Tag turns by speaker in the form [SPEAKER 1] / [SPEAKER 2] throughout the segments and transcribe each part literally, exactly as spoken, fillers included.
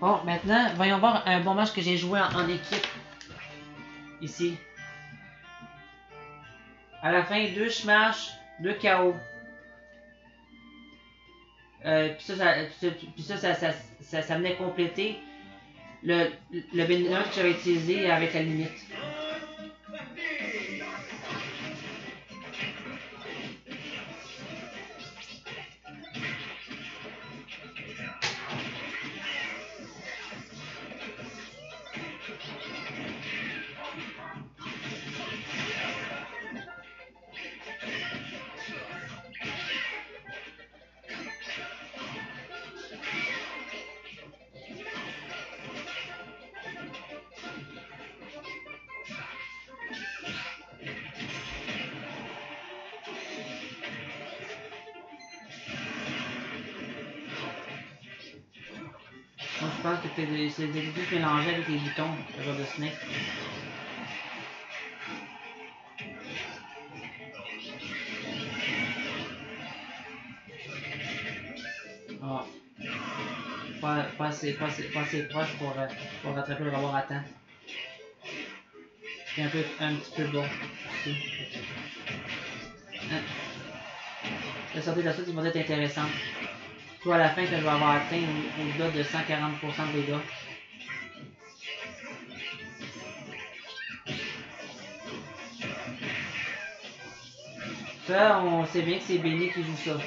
[SPEAKER 1] Bon, maintenant, voyons voir un bon match que j'ai joué en, en équipe. Ici. À la fin, deux smash, deux K O. Euh, puis ça, ça, puis ça, ça, ça, ça, ça venait compléter le, le bénéfice que j'avais utilisé avec la limite. Moi, je pense que c'est des trucs mélangés avec les boutons, le genre de Snake. Ah. Pas, pas, assez, pas, assez, pas assez proche pour, pour rattraper le revoir à temps. C'est un, peu, un petit peu bon. Aussi. Hein? La sortie de la suite, ils vont être intéressante. Soit à la fin que je vais avoir atteint au-delà au de cent quarante pour cent de dégâts. Ça, on sait bien que c'est Benny qui joue ça.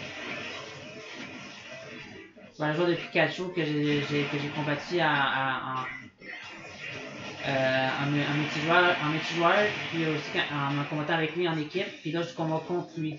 [SPEAKER 1] C'est un joueur de Pikachu que j'ai combattu en, en, en, euh, en, en multijoueur, en multijoueur, puis aussi en, en combattant avec lui en équipe, puis là je combats contre lui.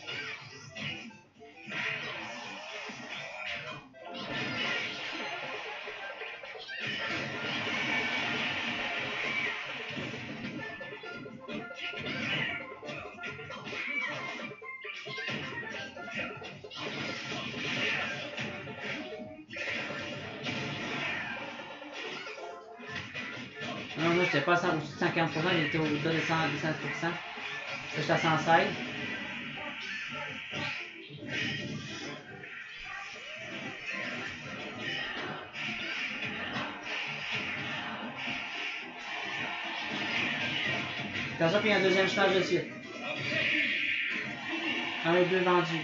[SPEAKER 1] Non, là, j'étais pas à au-dessus de cent quarante pour cent, j'étais au-delà de cent pour cent. J'étais à cent seize. Attention, puis il y a un deuxième stage de suite. Un et deux vendus.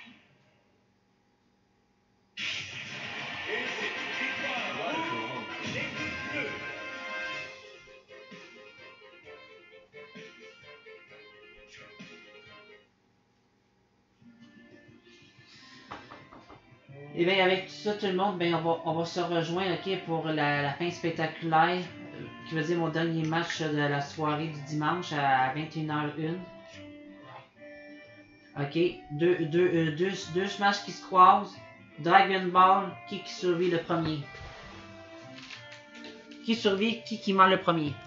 [SPEAKER 1] Et bien avec tout ça, tout le monde, ben on va, on va se rejoindre okay, pour la, la fin spectaculaire, euh, qui veut dire mon dernier match de la soirée du dimanche à vingt et une heures une. Ok, deux, deux, euh, deux, deux smash qui se croisent. Dragon Ball, qui, qui survit le premier? Qui survit, qui, qui meurt le premier?